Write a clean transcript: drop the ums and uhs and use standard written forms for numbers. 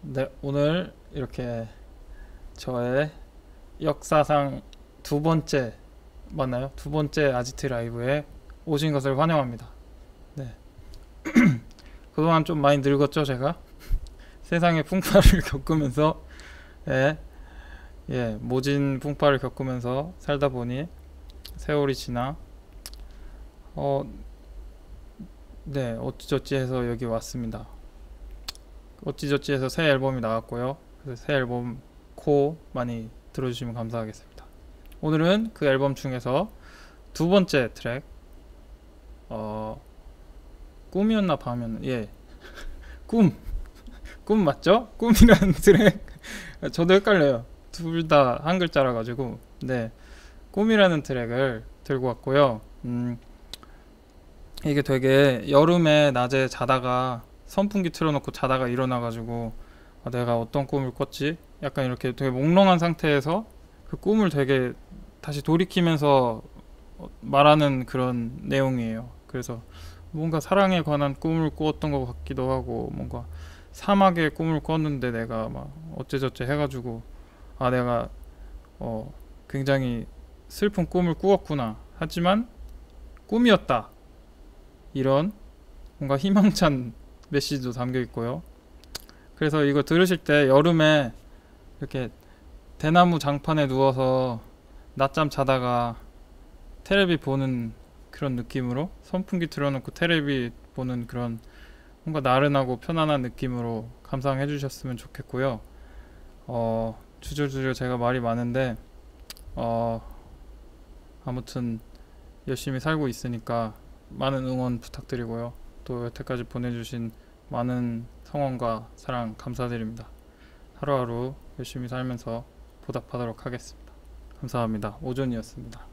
네, 오늘 이렇게 저의 역사상 두 번째, 맞나요? 두 번째 아지트 라이브에 오신 것을 환영합니다. 네, 그동안 좀 많이 늙었죠, 제가? 세상의 풍파를 겪으면서, 예, 모진 풍파를 겪으면서 살다 보니 세월이 지나, 어, 네, 어찌저찌 해서 여기 왔습니다. 어찌저찌 해서 새 앨범이 나왔고요. 그래서 새 앨범 코 많이 들어주시면 감사하겠습니다. 오늘은 그 앨범 중에서 두 번째 트랙, 어, 꿈이었나 밤이었나, 꿈, 꿈 맞죠? 꿈이라는 트랙. 저도 헷갈려요. 둘 다 한 글자라 가지고. 네, 꿈이라는 트랙을 들고 왔고요. 이게 되게 여름에 낮에 자다가 선풍기 틀어놓고 자다가 일어나가지고 내가 어떤 꿈을 꿨지? 약간 이렇게 되게 몽롱한 상태에서 그 꿈을 되게 다시 돌이키면서 말하는 그런 내용이에요. 그래서 뭔가 사랑에 관한 꿈을 꾸었던 것 같기도 하고, 뭔가 사막의 꿈을 꿨는데 내가 막 어째저째 해가지고 내가 굉장히 슬픈 꿈을 꾸었구나, 하지만 꿈이었다, 이런 뭔가 희망찬 메시지도 담겨 있고요. 그래서 이거 들으실 때 여름에 이렇게 대나무 장판에 누워서 낮잠 자다가 테레비 보는 그런 느낌으로, 선풍기 틀어놓고 테레비 보는 그런 뭔가 나른하고 편안한 느낌으로 감상해 주셨으면 좋겠고요. 주저주저 제가 말이 많은데, 아무튼 열심히 살고 있으니까 많은 응원 부탁드리고요. 또 여태까지 보내주신 많은 성원과 사랑 감사드립니다. 하루하루 열심히 살면서 보답하도록 하겠습니다. 감사합니다. 오존이었습니다.